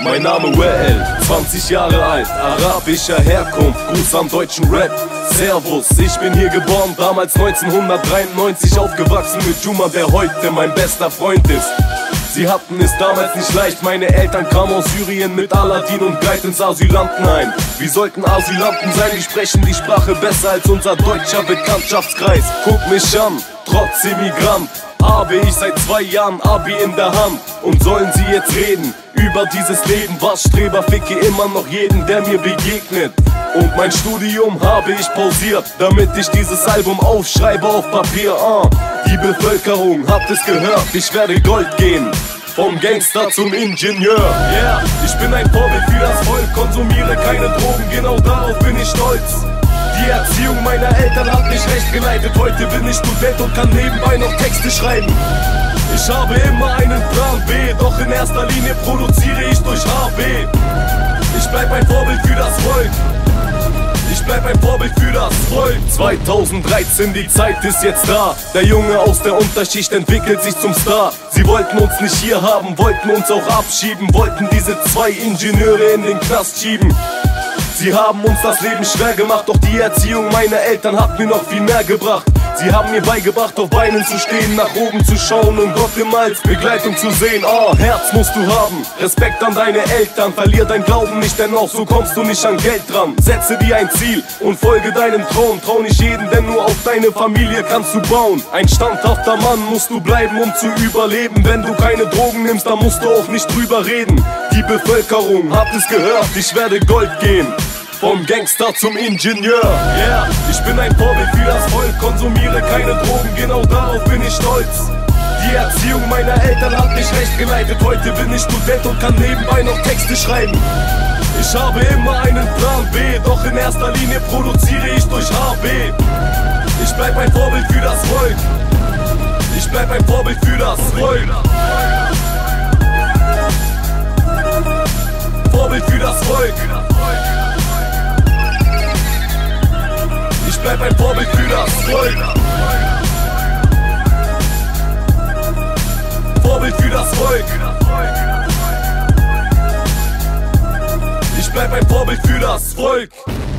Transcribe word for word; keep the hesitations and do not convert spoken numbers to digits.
Mein Name Well, zwanzig Jahre alt, arabischer Herkunft, Gruß am deutschen Rap. Servus, ich bin hier geboren, damals neunzehnhundertdreiundneunzig aufgewachsen mit Juma, der heute mein bester Freund ist. Sie hatten es damals nicht leicht, meine Eltern kamen aus Syrien mit Aladdin und Guide ins Asylantenheim. Wir sollten Asylanten sein, wir sprechen die Sprache besser als unser deutscher Bekanntschaftskreis. Guck mich an, trotz Immigrant, habe ich seit zwei Jahren Abi in der Hand. Und sollen sie jetzt reden über dieses Leben? Was Streber, ficke immer noch jeden, der mir begegnet. Und mein Studium habe ich pausiert, damit ich dieses Album aufschreibe auf Papier. uh. Die Bevölkerung hat es gehört, ich werde Gold gehen, vom Gangster zum Ingenieur. Yeah, ich bin ein Vorbild für das Volk, konsumiere keine Drogen, genau darauf bin ich stolz. Die Erziehung meiner Eltern hat mich recht geleitet, heute bin ich Student und kann nebenbei noch Texte schreiben. Ich habe immer einen Plan B, doch in erster Linie produziere ich durch H B. Ich bleib ein Vorbild für das Volk. Ich bleib ein Vorbild für das Volk. zweitausenddreizehn, die Zeit ist jetzt da. Der Junge aus der Unterschicht entwickelt sich zum Star. Sie wollten uns nicht hier haben, wollten uns auch abschieben, wollten diese zwei Ingenieure in den Knast schieben. Sie haben uns das Leben schwer gemacht, doch die Erziehung meiner Eltern hat mir noch viel mehr gebracht. Sie haben mir beigebracht, auf Beinen zu stehen, nach oben zu schauen und Gott immer als Begleitung zu sehen. Oh, Herz musst du haben, Respekt an deine Eltern, verlier dein Glauben nicht, denn auch so kommst du nicht an Geld dran. Setze dir ein Ziel und folge deinem Traum, trau nicht jeden, denn nur auf deine Familie kannst du bauen. Ein standhafter Mann musst du bleiben, um zu überleben. Wenn du keine Drogen nimmst, dann musst du auch nicht drüber reden. Die Bevölkerung hat es gehört, ich werde Gold gehen, vom Gangster zum Ingenieur. Yeah, ich bin ein Vorbild für das Volk, konsumiere keine Drogen, genau darauf bin ich stolz. Die Erziehung meiner Eltern hat mich recht geleitet, heute bin ich Student und kann nebenbei noch Texte schreiben. Ich habe immer einen Plan B, doch in erster Linie produziere ich durch H B. Ich bleib ein Vorbild für das Volk. Ich bleib ein Vorbild für das Volk. Vorbild für das Volk. Ich bleib ein Vorbild für das Volk. Vorbild für das Volk. Ich bleib ein Vorbild für das Volk.